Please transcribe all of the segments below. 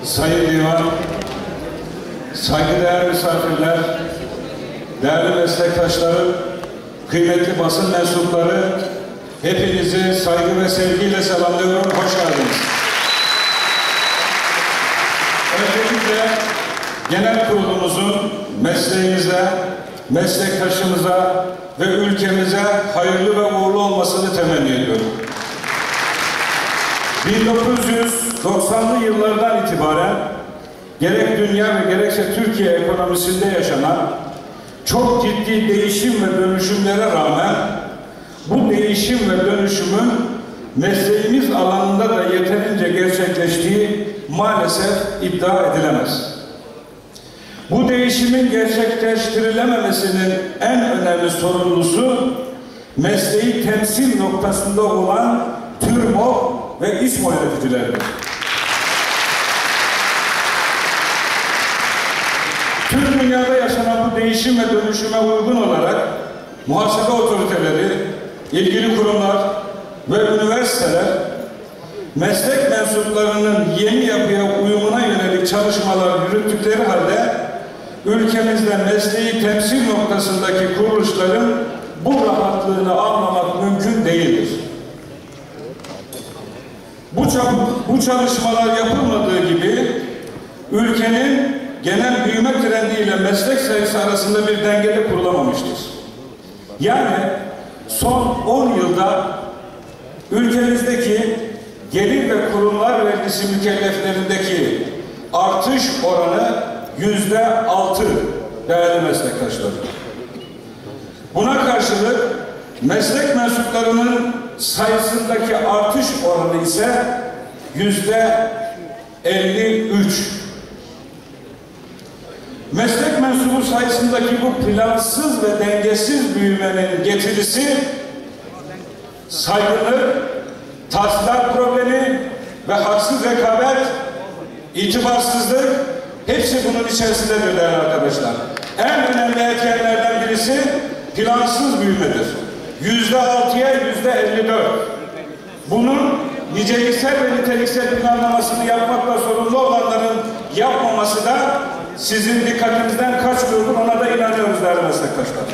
Sayın Divan, saygıdeğer misafirler, değerli meslektaşlarım, kıymetli basın mensupları, hepinizi saygı ve sevgiyle selamlıyorum. Hoş geldiniz. Öncelikle genel kurulumuzun mesleğimize, meslektaşımıza ve ülkemize hayırlı ve uğurlu olmasını temenni ediyorum. 1990'lı yıllardan itibaren gerek dünya ve gerekse Türkiye ekonomisinde yaşanan çok ciddi değişim ve dönüşümlere rağmen bu değişim ve dönüşümün mesleğimiz alanında da yeterince gerçekleştiği maalesef iddia edilemez. Bu değişimin gerçekleştirilememesinin en önemli sorumlusu mesleği temsil noktasında olan TÜRMOP ve İSMO yöneticileridir. Tüm dünyada yaşanan bu değişim ve dönüşüme uygun olarak muhasebe otoriteleri, ilgili kurumlar ve üniversiteler meslek mensuplarının yeni yapıya uyumuna yönelik çalışmalar yürüttükleri halde ülkemizde mesleği temsil noktasındaki kuruluşların bu rahatlığını almamak mümkün değildir. Bu çalışmalar yapılmadığı gibi ülkenin genel büyüme trendiyle meslek sayısı arasında bir dengede kurulamamıştır. Yani son 10 yılda ülkemizdeki gelir ve kurumlar vergisi mükelleflerindeki artış oranı %6 değerli meslektaşlar. Buna karşılık meslek mensuplarının sayısındaki artış oranı ise %53. Meslek mensubu sayısındaki bu plansız ve dengesiz büyümenin getirisi saygınlık, tahsilat problemi ve haksız rekabet, itibarsızlık hepsi bunun içerisindedir değerli arkadaşlar. En önemli etkenlerden birisi plansız büyümedir. %6'ya %54. Bunun niceliksel ve niteliksel planlamasını yapmakla sorumlu olanların yapmaması da sizin dikkatinizden kaçmıyordur, ona da inanıyoruz değerli meslektaşlar.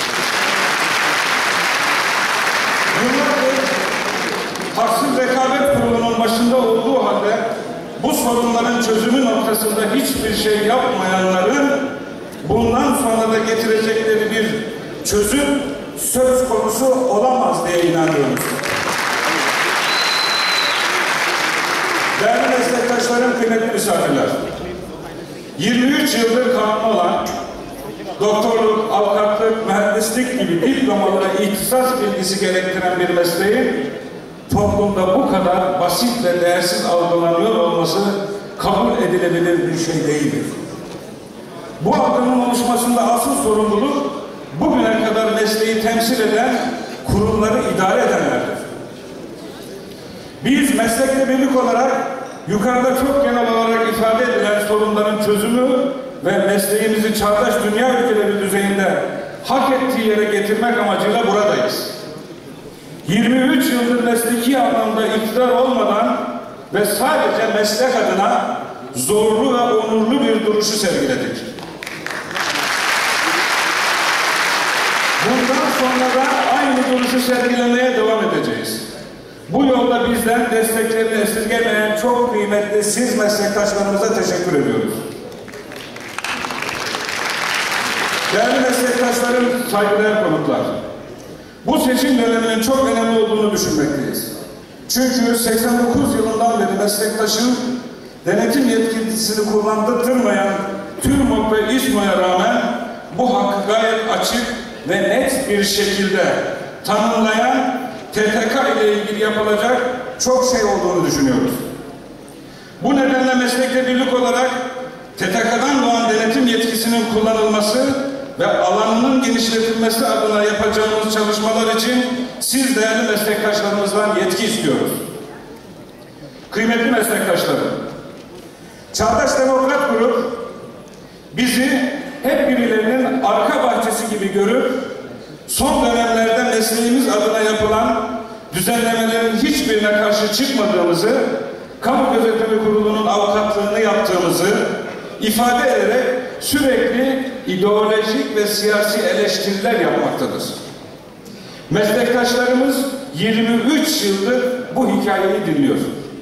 Yıllardır haksız rekabet kurulunun başında olduğu halde bu sorunların çözümü noktasında hiçbir şey yapmayanların bundan sonra da getirecekleri bir çözüm söz konusu olamaz diye inanıyoruz. Değerli meslektaşlarım, kıymetli misafirler, 23 yıldır kanunu olan doktorluk, avukatlık, mühendislik gibi diplomalara ihtisas bilgisi gerektiren bir mesleğin toplumda bu kadar basit ve değersiz algılanıyor olması kabul edilebilir bir şey değildir. Bu algının oluşmasında asıl sorumluluk bugüne kadar mesleği temsil eden kurumları idare edenlerdir. Biz meslekle birlik olarak yukarıda çok genel olarak ifade edilen sorunların çözümü ve mesleğimizi çağdaş dünya ülkeleri düzeyinde hak ettiği yere getirmek amacıyla buradayız. 23 yıldır mesleki anlamda iktidar olmadan ve sadece meslek adına zorlu ve onurlu bir duruşu sergiledik. Bundan sonra da aynı duruşu sergilemeye devam edeceğiz. Bu yolda bizden desteklerini esirgemeyen çok kıymetli siz meslektaşlarımıza teşekkür ediyoruz. Değerli meslektaşlarım, saygıdeğer konuklar, bu seçim döneminin çok önemli olduğunu düşünmekteyiz. Çünkü 89 yılından beri meslektaşın denetim yetkisini kullandırtmayan TÜRMOP ve İSMO'ya rağmen bu hakkı gayet açık ve net bir şekilde tanımlayan TTK ile ilgili yapılacak çok şey olduğunu düşünüyoruz. Bu nedenle meslekle birlik olarak TTK'dan doğan denetim yetkisinin kullanılması ve alanının genişletilmesi adına yapacağımız çalışmalar için siz değerli meslektaşlarımızdan yetki istiyoruz. Kıymetli meslektaşlarım, Çağdaş Demokrat Grup bizi hep birilerinin arka bahçesi gibi görüp son dönemlerde mesleğimiz adına yapılan düzenlemelerin hiçbirine karşı çıkmadığımızı, Kamu Gözetimi Kurulu'nun avukatlığını yaptığı olmadığımızı ifade ederek sürekli ideolojik ve siyasi eleştiriler yapmaktadır. Meslektaşlarımız 23 yıldır bu hikayeyi dinliyor.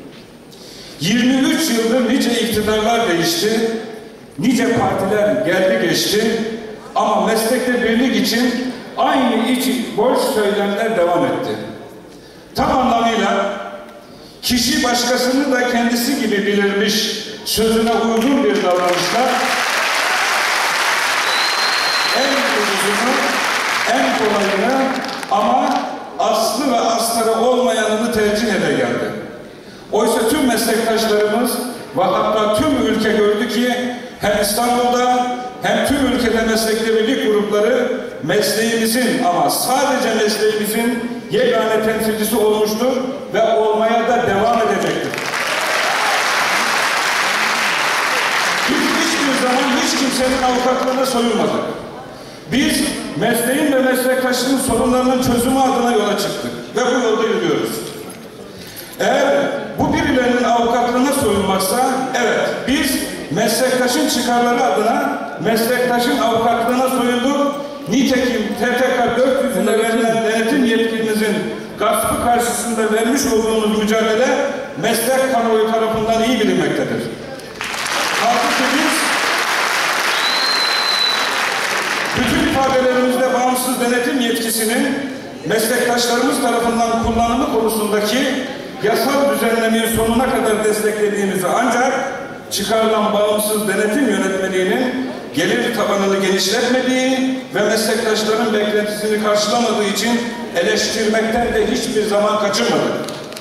23 yıldır nice iktidarlar değişti, nice partiler geldi geçti ama meslekte birlik için aynı içi boş söylemler devam etti. Tam anlamıyla kişi başkasını da kendisi gibi bilirmiş sözüne uygun bir davranışla en ucuzunu, en kolayını ama aslı ve astarı olmayanını tercih ede geldi. Oysa tüm meslektaşlarımız ve hatta tüm ülke gördü ki hem İstanbul'da hem tüm ülkede meslekte birlik grupları mesleğimizin ama sadece mesleğimizin yegane temsilcisi olmuştur ve olmaya da devam edecektir. Biz hiçbir zaman hiç kimsenin avukatlığına soyulmadık. Biz mesleğin ve meslektaşının sorunlarının çözümü adına yola çıktık ve bu yolda yürüyoruz. Eğer bu birilerinin avukatlığına soyulmaksa, evet biz meslektaşın çıkarları adına meslektaşın avukatlığına soyulduk. Nitekim TTK 400'üne verilen denetim yetkimizin gaspı karşısında vermiş olduğumuz mücadele meslek kamuoyu tarafından iyi bilinmektedir. Halbuki biz bütün ifadelerimizde bağımsız denetim yetkisinin meslektaşlarımız tarafından kullanımı konusundaki yasal düzenlemeyi sonuna kadar desteklediğimizi ancak çıkarılan bağımsız denetim yönetmeliğinin gelir tabanını genişletmediği ve meslektaşların beklentisini karşılamadığı için eleştirmekten de hiçbir zaman kaçınmadık.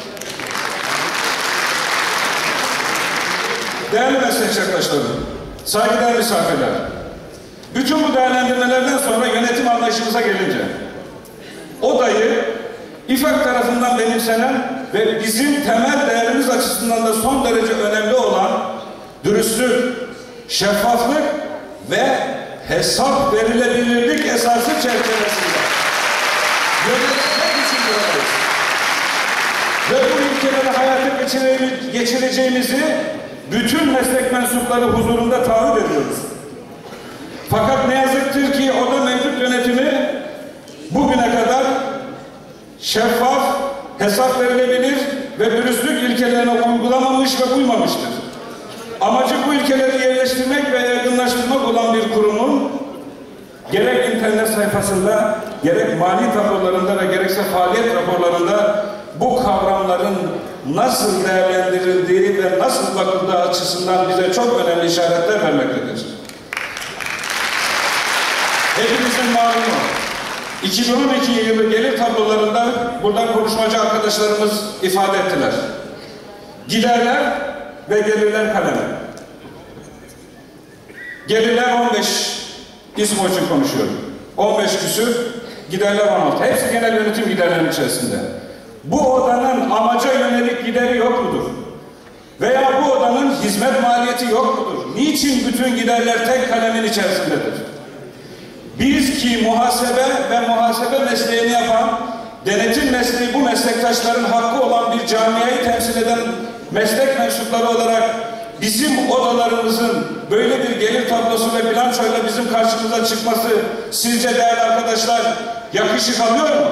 Değerli meslektaşlarım, saygıdeğer misafirler, bütün bu değerlendirmelerden sonra yönetim anlayışımıza gelince, odayı İFAK tarafından benimsenen ve bizim temel değerimiz açısından da son derece önemli olan dürüstlük, şeffaflık ve hesap verilebilirlik esası çerçevesinde yönetmek için buradayız. Ve bu ilkeleri hayata geçireceğimizi bütün meslek mensupları huzurunda taahhüt ediyoruz. Fakat ne yazıktır ki oda mevcut yönetimi bugüne kadar şeffaf, hesap verilebilir ve dürüstlük ilkelerine uygulamamış ve uymamıştır. Amacı bu ilkeleri yerleştirmek ve yaygınlaştırmak olan bir kurumun gerek internet sayfasında, gerek mali tablolarında ve gerekse faaliyet raporlarında bu kavramların nasıl değerlendirildiği ve nasıl bakıldığı açısından bize çok önemli işaretler vermektedir. Hepimizin malumu, 2012 yılı gelir tablolarında buradan konuşmacı arkadaşlarımız ifade ettiler. Giderler ve gelirler kalemi. Gelirler 15, İSMO için konuşuyorum. 15 küsür, giderler 16. Hepsi genel yönetim giderlerinin içerisinde. Bu odanın amaca yönelik gideri yok mudur? Veya bu odanın hizmet maliyeti yok mudur? Niçin bütün giderler tek kalemin içerisindedir? Biz ki muhasebe ve muhasebe mesleğini yapan, denetim mesleği bu meslektaşların hakkı olan bir camiayı temsil eden meslek mensupları olarak bizim odalarımızın böyle bir gelir tablosu ve bilançoyla bizim karşımıza çıkması sizce değerli arkadaşlar yakışık alıyor mu?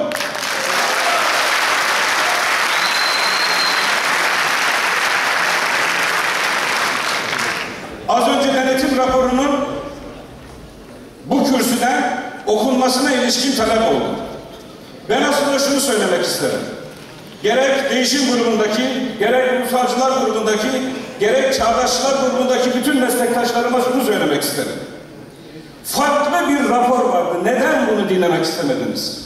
Az önce denetim raporunun bu kürsüden okunmasına ilişkin talep oldu. Ben aslında şunu söylemek isterim. Gerek değişim grubundaki, gerek ulusalcılar grubundaki, gerek çağdaşçılar grubundaki bütün meslektaşlarıma şunu söylemek isterim. Farklı bir rapor vardı. Neden bunu dinlemek istemediniz?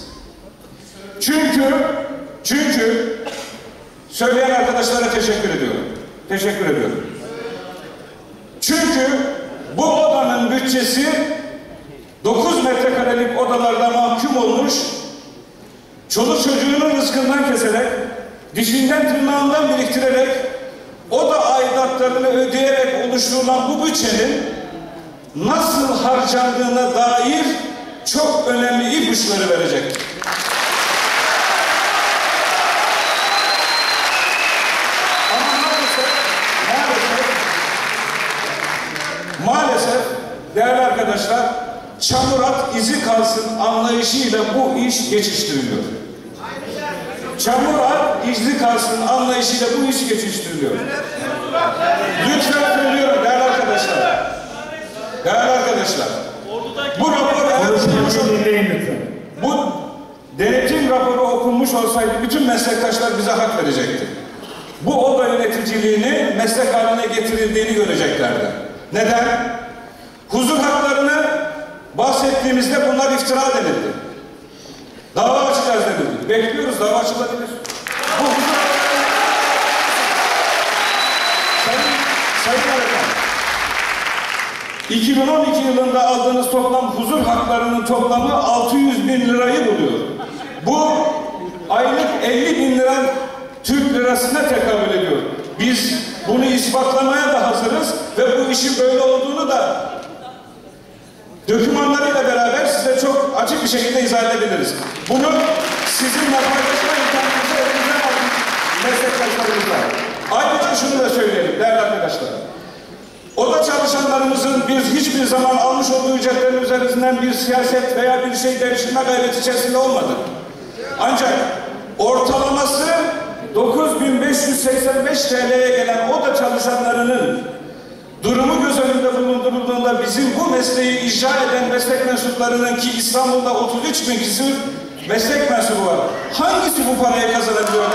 Çünkü söyleyen arkadaşlara teşekkür ediyorum. Teşekkür ediyorum. Çünkü bu odanın bütçesi 9 metrekarelik odalarda mahkum olmuş, çoluk çocuğunun rızkından keserek, dişinden tırnağından biriktirerek, oda aidatlarını ödeyerek oluşturulan bu bütçenin nasıl harcandığına dair çok önemli ipuçları verecek. arkadaşlar, çamur at izi kalsın anlayışıyla bu iş geçiştiriliyor. Çamur at izi kalsın anlayışıyla bu iş geçiştiriliyor. Lütfen söylüyorum değerli arkadaşlar. Değerli arkadaşlar. Bu rapor bu denetim raporu okunmuş olsaydı bütün meslektaşlar bize hak verecekti. Bu oda yöneticiliğini meslek haline getirildiğini göreceklerdi. Neden? Huzur haklarını bahsettiğimizde bunlar iftira denildi. Dava açacağız denildi. Bekliyoruz, dava açılabilir. Bu huzur haklarını... Sayın Bakan, 2012 yılında aldığınız toplam huzur haklarının toplamı 600 bin lirayı buluyor. Bu aylık 50 bin lira Türk lirasına tekabül ediyor. Biz bunu ispatlamaya da hazırız ve bu işin böyle olduğunu da dokümanlarıyla beraber size çok açık bir şekilde izah edebiliriz. Bunu sizinle paylaşma imkanınızı elimizden aldık meslektaşlarımızla. Ayrıca şunu da söyleyelim değerli arkadaşlar. Oda çalışanlarımızın biz hiçbir zaman almış olduğu ücretlerin üzerinden bir siyaset veya bir şey devşirme gayreti içerisinde olmadık. Ancak ortalaması 9.585 TL'ye gelen oda çalışanlarının durumu göz önünde bulundurulduğunda bizim bu mesleği icra eden meslek mensuplarının ki İstanbul'da 33 bin küsur meslek mensubu var. Hangisi bu parayı kazanabiliyor?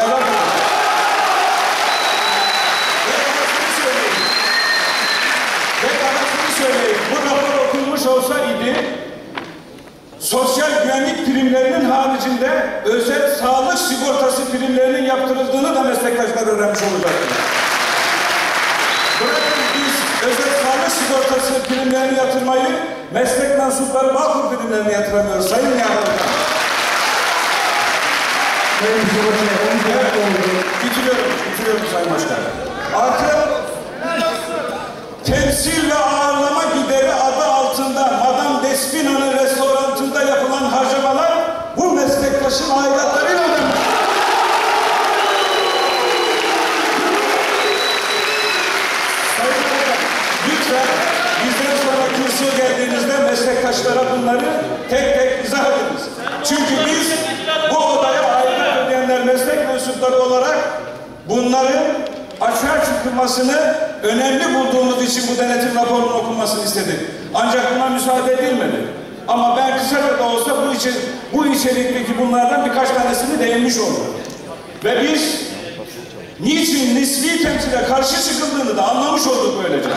Bu rapor okunmuş olsaydı sosyal güvenlik primlerinin haricinde özel sağlık sigortası primlerinin yaptırıldığını da meslektaşlar öğrenmiş olacaktır. Bırakın biz özel sağlık sigortası primlerini yatırmayı, meslek mensupları Bağkur primlerini yatıramıyoruz. Sayın Nihat bitiriyorum Sayın Başkan. Artık temsil ve ağırlama gideri adı altında Madame Despina'nın restorantında yapılan harcamalar bu meslektaşın aidatlarıyla ödenmiş. Lütfen bizden sonra kürsüye geldiğinizde meslektaşlara bunları tek tek izah ediniz. Çünkü biz bu odaya aidat ödeyenler meslek mensupları olarak bunların açığa çıkılmasını önemli bulduğumuz için bu denetim raporunun okunmasını istedik. Ancak buna müsaade edilmedi. Ama ben kısaca da olsa bu içerikteki bunlardan birkaç tanesini değinmiş oldum. Ve biz niçin nisbi temsile karşı çıkıldığını da anlamış olduk böylece.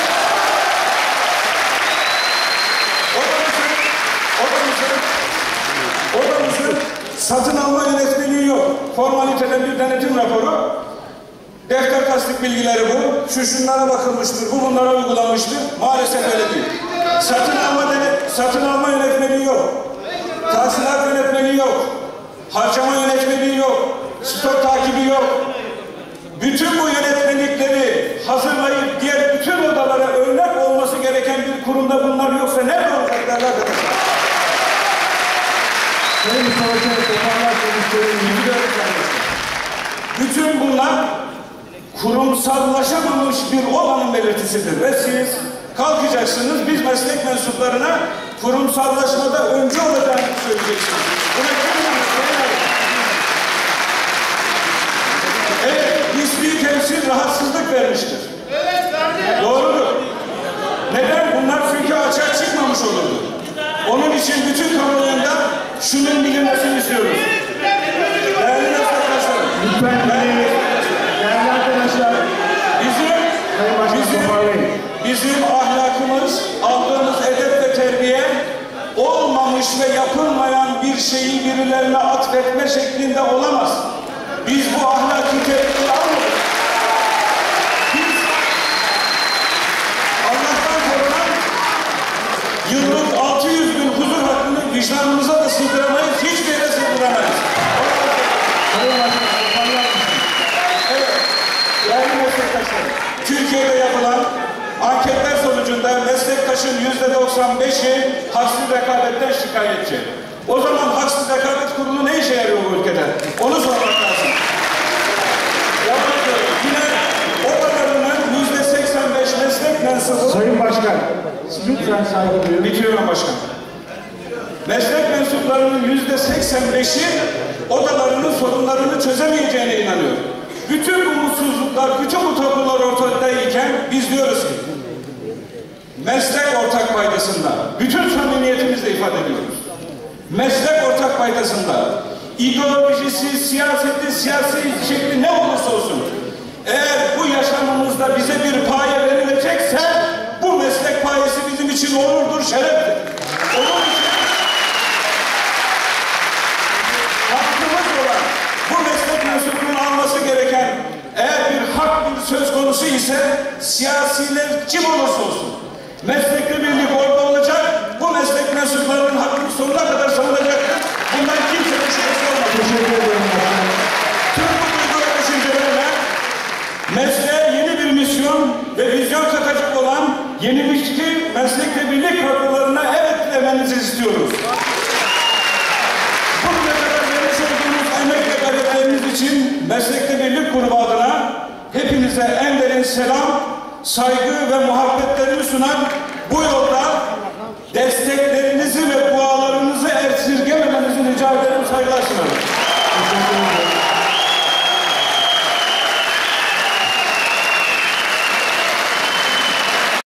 Odamızın satın alma yönetmeliği yok. Formaliteden bir denetim raporu. Defter tasdik bilgileri bu. Şunlara bakılmıştır. Bu bunlara uygulanmıştır. Maalesef öyle değil. Satın alma yönetmeliği yok. Tahsilat yönetmeliği yok. Harcama yönetmeliği yok. Stok takibi yok. Bütün bu yönetmelikleri hazırlayıp diğer bütün odalara örnek olması gereken bir kurumda bunlar yoksa nerede olacaklar arkadaşlar? Bütün bunlar kurumsallaşamamış bir olanın belirtisidir. Ve siz kalkacaksınız, biz meslek mensuplarına kurumsallaşmada öncü olacağını söyleyeceksiniz. Buna evet, nisbi temsil rahatsızlık vermiştir. Evet, verdi. Doğrudur. Neden? Bunlar çünkü açığa çıkmamış olurdu. Onun için bütün kamuoyunda şunun bilinmesini istiyoruz. Değerli meslektaşlarım. Lütfen değerli arkadaşlar. Bizim ahlakımız, aldığımız edep ve terbiye olmamış ve yapılmayan bir şeyi birilerine atfetme şeklinde olamaz. Biz bu ahlaki terbiyeyi almadık. Biz Allah'tan korunan yıllık 600 bin huzur hakkını vicdanımıza da sığdıramayız, hiçbir yere sığdıramayız. Evet, değerli meslektaşlarım, Türkiye'de yapılan anketler sonucunda meslektaşın %95'i haksız rekabetten şikayetçi. O zaman haksız rekabet kurulu ne işe yarıyor bu ülkede? Onu sormak lazım. Yine odalarının %85 meslek mensubu... Sayın Başkan, Lütfen saygı duyun. Bitiriyorum başkanım. Meslek mensuplarının %85'i odalarının sorunlarını çözemeyeceğine inanıyor. Bütün bu mutsuzluklar, bütün bu tablolar ortadayken biz diyoruz ki meslek ortak paydasında, bütün samimiyetimizle ifade ediyoruz. Meslek ortak paydasında, ideolojisi, siyaseti, siyasi şekli ne olursa olsun, eğer bu yaşamımızda bize bir paye verilecekse, bu meslek payesi bizim için onurdur, şereftir. Onun için hakkımız olan bu meslek mensubunun alması gereken, eğer bir hak, bir söz konusu ise, siyasiler kim olursa olsun, meslekte birlik orada olacak, bu meslek mensuplarının hakkını sonuna kadar savunacaktır. Bundan kimse bir şey olmaz. Teşekkür ederim. Tüm bu duygu ve düşüncelerle mesleğe yeni bir misyon ve vizyon katacak olan yenilikçi meslekte birlik kadrolarına evet demenizi istiyoruz. Bugüne kadar vermiş olduğunuz emek ve gayretleriniz için meslekte birlik grubu adına hepinize en derin selam, saygı ve muhabbetlerimi sunan bu yolda desteklerinizi